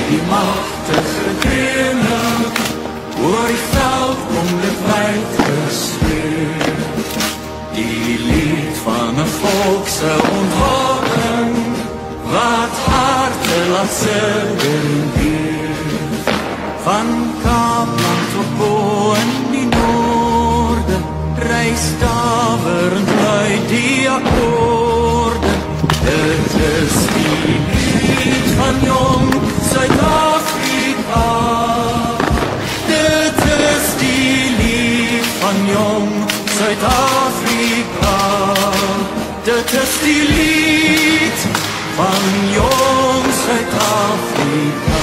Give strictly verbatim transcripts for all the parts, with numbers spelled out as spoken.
die machtige drenen, oor die veld kom dit wijd gespreid. Die lied van 'n volk se ontwording, wat harte laat sing weer. Van Kaapland tot bo in die noorde, reis daverend luid die akkoorde. Dit is die lied van jong Suid-Afrika. Dit is die lied van jong Suid-Afrika. Dit is die lied van jong Suid-Afrika.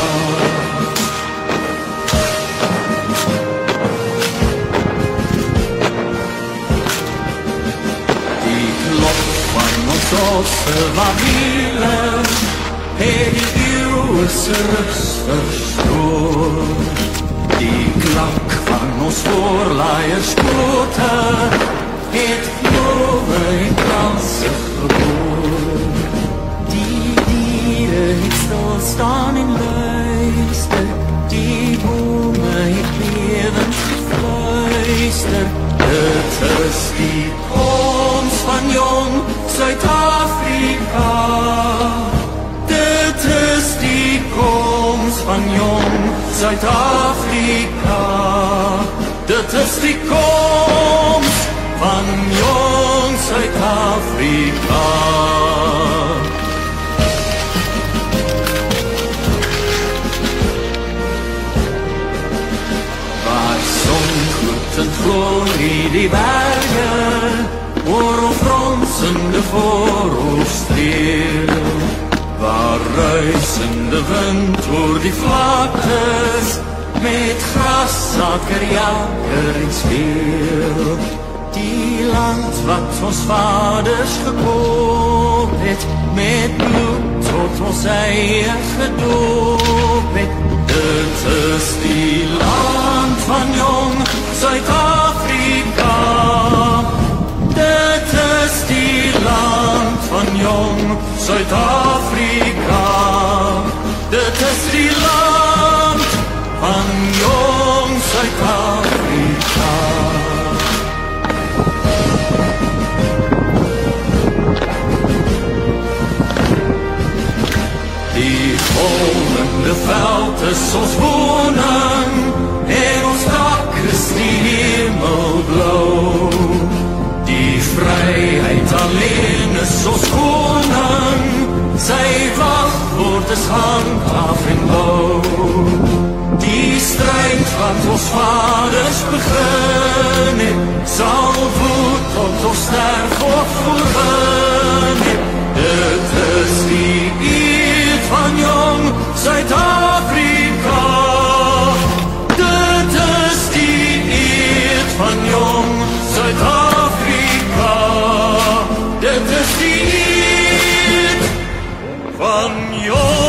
Die klok van ons Godse waniele het die eeuwe se rus verstoor. Die klank van ons voorlaaiers klote het globe en kanse geboor. Die diere het stilstaan en luister, die bome het lewend gefluister. Dit is die koms van jong Suid-Afrika. Dit is die koms van jong Suid-Afrika. Dit is die koms van jong Suid-Afrika. Waar son gloed en glorie die bergen, oor ons fronsende voorhoofd streel. Waar ruisende wind oor die vlaktes, met gras, akker, jakker en speel. Die land wat ons vaders gekoop het, met bloed tot ons eie gedoop het. Dit is die land van jong Suid-Afrika. Dit is die land van jong Suid-Afrika. Dit is die land van jong Suid-Afrika. Die volgende veld is ons woning, en ons dak is die hemelblauw. Die vryheid alleen is ons koning, sy wachtwoord is handhaaf en bou. Die strijd wat ons vaders begin het, sal voed tot ons sterf of voorwin het. Dit is die eed van jong Suid-Afrika. Dit is die eed van jong Suid-Afrika. Dit is die eed van jong